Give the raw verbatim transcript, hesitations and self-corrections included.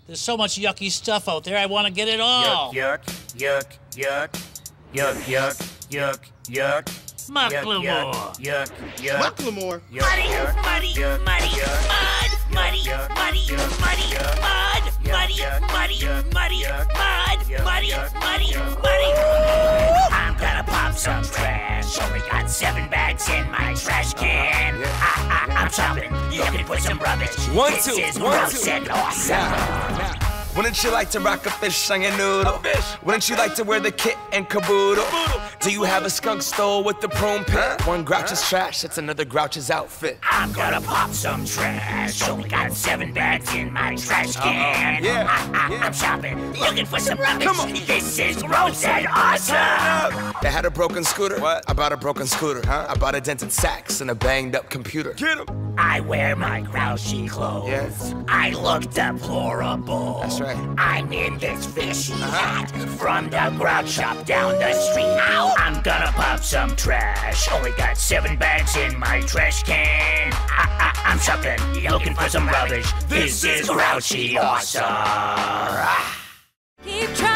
There's so much yucky stuff out there, I want to get it all. Yuck, yuck, yuck, yuck, yuck, yuck, yuck, yuck. Macklemore. Yuck, yuck, Macklemore. Muddy, muddy, muddy, mud, muddy, muddy, muddy, mud, muddy, muddy, muddy, mud, muddy, muddy, muddy. I'm gonna pop some trash. Only got seven bags in my trash can. I, I, I'm shopping, looking for some rubbish. One, this two, is one, gross two. and awesome. Wouldn't you like to rock a fish on your noodle? Fish. Wouldn't you like to wear the kit and caboodle? Caboodle. Do you have a skunk stole with the prone pit? Huh? One Grouches trash, that's another Grouches outfit. I'm gonna pop some trash. Only got seven bags in my trash can. Yeah. I, I, yeah. I'm shopping, looking for some rubbish. Come on. This is gross and awesome. They had a broken scooter. What? I bought a broken scooter. Huh? I bought a dented sax and a banged up computer. Get him. I wear my grouchy clothes. Yes. I look deplorable. That's right. I'm in this fishy hat from the grouch shop down the street. Ow! I'm gonna pop some trash. Only got seven bags in my trash can. I, I, I'm shopping, looking for some rubbish. This is grouchy awesome. Keep trying.